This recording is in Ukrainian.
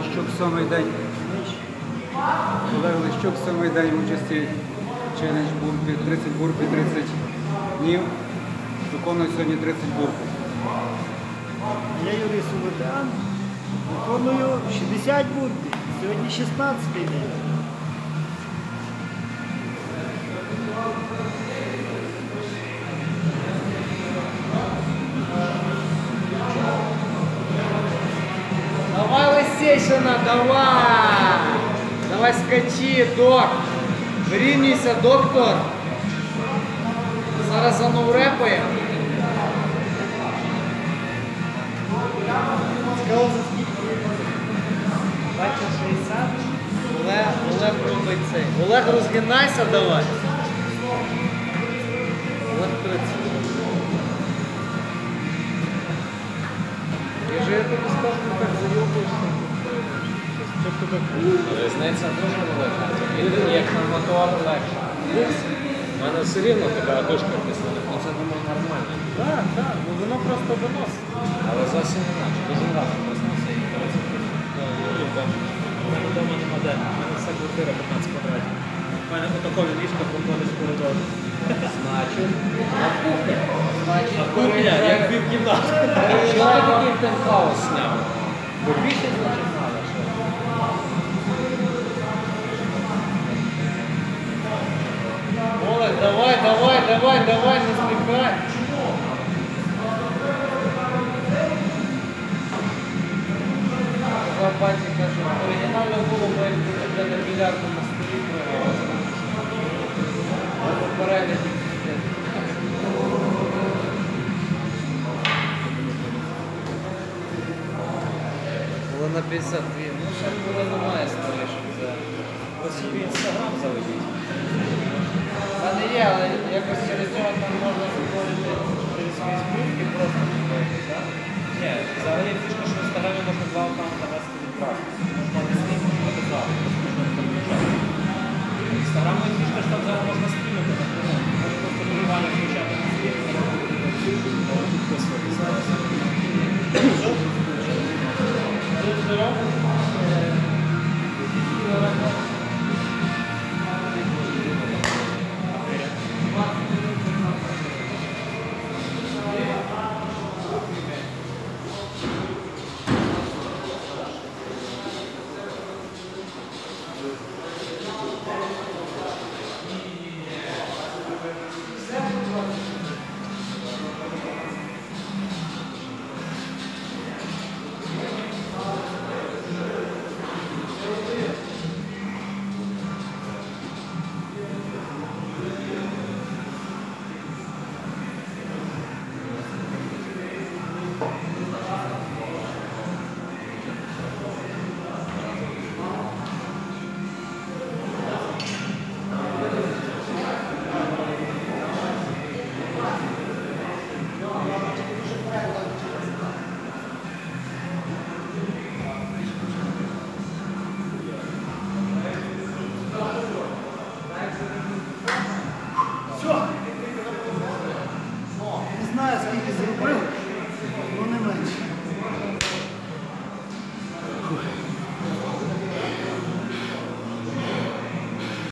Лищук сьомий день. Олег Лищук сьомий день участі челендж бурпі, 30 бурпі, 30 днів. Виконую сьогодні 30 бурпів. Я Юрій Сулетан, виконую 60 бурпів. Сьогодні 16-й день. Давай, Лисейшина, давай! Давай скачи, док! Вирівнюйся, доктор! Зараз занурепаємо. Цікаво за скільки? Бачиш 60? Олег робить цей. Олег, розгинайся давай. Олег 30. Я же тобі скажу, так зайобуєшся. Різниця дуже велика. Він як на мотор легше. У мене все рівно така дужка після. Ну це думаю нормально. Так, так, ну воно просто виносить. Але зовсім інакше. Дуже рано проснувся і 30. У мене вдома нема де. У мене вся квартира 15 квадратів. У мене отакові ліжка проходить в коридорі. Значить, на кухні. Кухня, як півкімнати. Що ти такий пентхаус сняв? Бо більше значить надо, що? Олег, давай, давай, давай, давай, не зникай. Два пальці кажуть, оригінально було б як на більярдному столі проводити. Перегляді. Але на 52, ну ще буде немає столі, щоб це. Ви собі інстаграм заведіть. А не є, але якось через нього там можна заходити через Фейсбук і просто заходити, так? Ні, взагалі фішка, що в інстаграмі можна два аккаунти вести відразу. Можна не стрімити, не відразу. Інстаграму є фішка, що там зараз можна стрімити, наприклад. Можна просто виживання включати. Підписуватися. Не знаю, скільки зробив.